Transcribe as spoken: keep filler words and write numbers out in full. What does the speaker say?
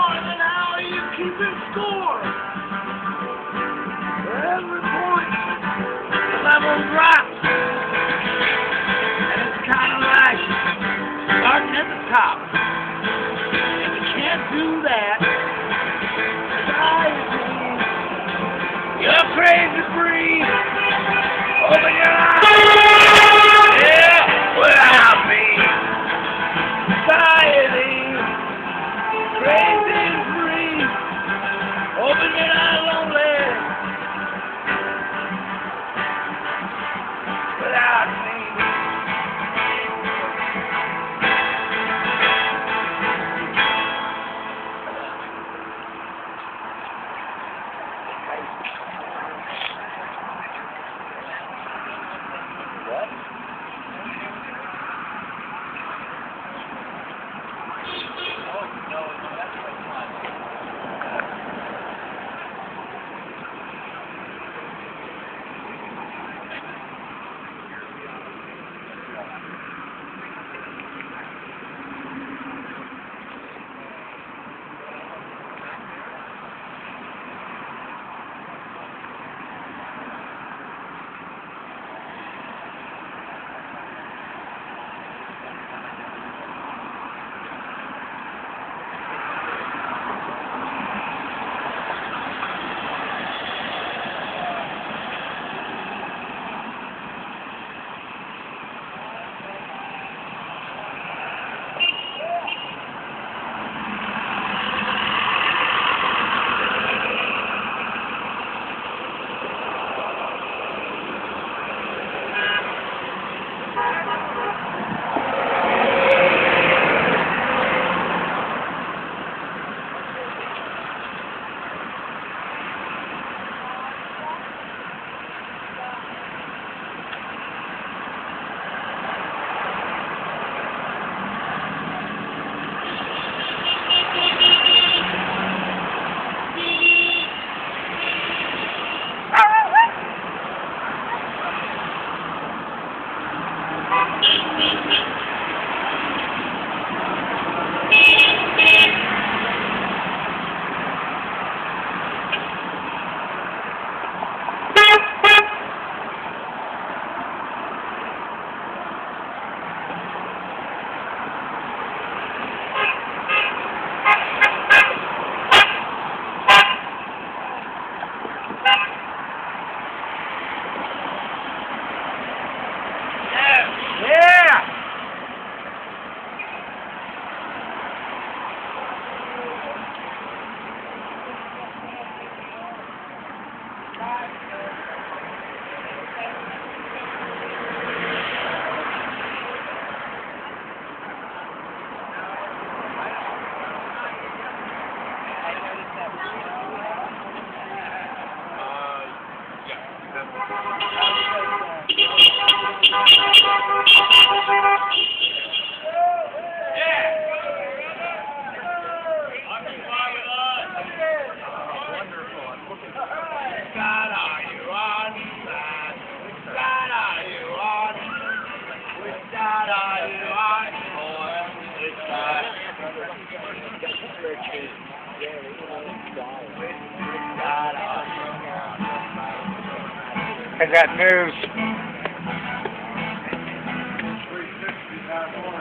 more than how you keeping score. For every point, the level drops. And it's kind of like starting at the top. And you can't do that. You're crazy free. Open your eyes. Yeah, without me. Society. Crazy free. Open your eyes lonely. Without me. What? I got news.